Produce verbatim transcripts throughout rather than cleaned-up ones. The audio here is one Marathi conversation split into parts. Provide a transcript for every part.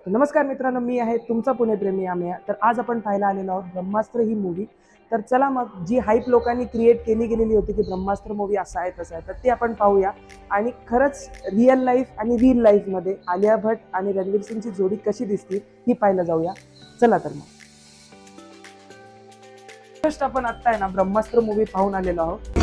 नमस्कार मित्रांनो, मी आहे तुमचा पुणे प्रेमी आम्या. तर आज आपण पाहायला आलेलो आहोत ब्रह्मास्त्र ही मूवी. तर चला मग जी हाईप लोकांनी क्रिएट केली गेलेली होती की ब्रह्मास्त्र मूवी असा आहे तसा आहे, तर ते आपण पाहूया. आणि खरंच रिअल लाईफ आणि रील लाईफमध्ये आलिया भट आणि रणवीर सिंगची जोडी कशी दिसते ही पाहायला जाऊया. चला तर मग फर्स्ट आपण आत्ता आहे ना ब्रह्मास्त्र मूवी पाहून आलेलो आहोत.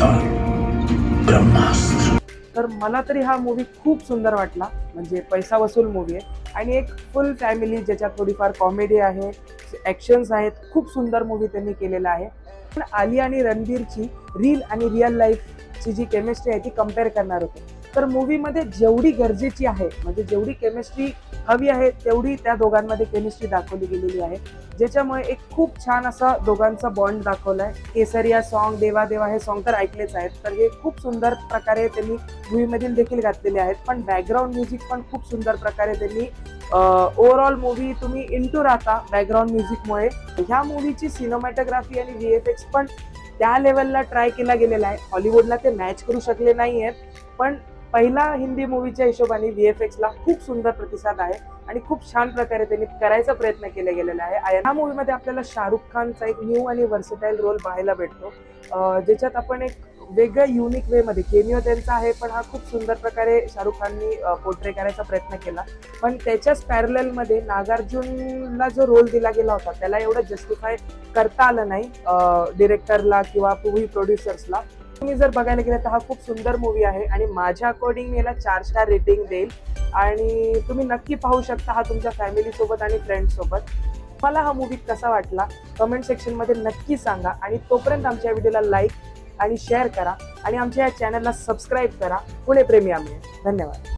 तर मला तरी हा मूवी खूप सुंदर वाटला. म्हणजे पैसा वसूल मूवी आहे आणि एक फुल फॅमिली ज्याच्यात थोडीफार कॉमेडी आहे, ॲक्शन्स आहेत. खूप सुंदर मूवी त्यांनी केलेला आहे. पण आलिया आणि रणबीरची रील आणि रिअल लाईफची जी केमिस्ट्री आहे ती कम्पेअर करणार होते. तर मूवीमध्ये जेवढी गरजेची आहे, म्हणजे जेवढी केमिस्ट्री हवी आहे तेवढी त्या दोघांमध्ये केमिस्ट्री दाखवली गेलेली आहे, ज्याच्यामुळे एक खूप छान असा दोघांचा बॉन्ड दाखवला आहे. केसरिया सॉन्ग, देवा देवा हे सॉन्ग तर ऐकलेच आहेत, तर हे खूप सुंदर प्रकारे त्यांनी मूवीमधील देखील घातलेले आहेत. पण बॅकग्राऊंड म्युझिक पण खूप सुंदर प्रकारे त्यांनी ओव्हरऑल मूवी तुम्ही इंटू राहता बॅकग्राऊंड म्युझिकमुळे. ह्या मूवीची सिनेमॅटोग्राफी आणि व्ही एफ एक्स पण त्या लेवलला ट्राय केला गेलेला आहे. हॉलिवूडला ते मॅच करू शकले नाही आहेत, पण पहिला हिंदी मूवीच्या हिशोबाने व्ही एफ एक्सला खूप सुंदर प्रतिसाद आहे आणि खूप छान प्रकारे त्यांनी करायचा प्रयत्न केला गेलेला आहे. या मूवीमध्ये आपल्याला शाहरुख खानचा एक न्यू आणि वर्सेटाईल रोल पाहायला भेटतो, ज्याच्यात आपण एक वेगळ्या युनिक वेमध्ये केमिओ त्यांचा आहे, पण हा खूप सुंदर प्रकारे शाहरुख खाननी पोर्ट्रे करायचा प्रयत्न केला. पण त्याच्याच पॅरललमध्ये नागार्जुनला जो रोल दिला गेला होता त्याला एवढं जस्टिफाय करता आलं नाही डिरेक्टरला किंवा मूवी प्रोड्युसर्सला. तुम्ही जर बघायला गेलं तर हा खूप सुंदर मूवी आहे आणि माझ्या अकॉर्डिंग मी याला चार स्टार रेटिंग देईल. आणि तुम्ही नक्की पाहू शकता हा तुमच्या फॅमिलीसोबत आणि फ्रेंड्ससोबत. मला हा मूवी कसा वाटला कमेंट सेक्शनमध्ये नक्की सांगा. आणि तोपर्यंत आमच्या व्हिडिओला लाईक आणि शेअर करा आणि आमच्या या चॅनलला सबस्क्राईब करा. पुणे प्रेमी आम्ही. धन्यवाद.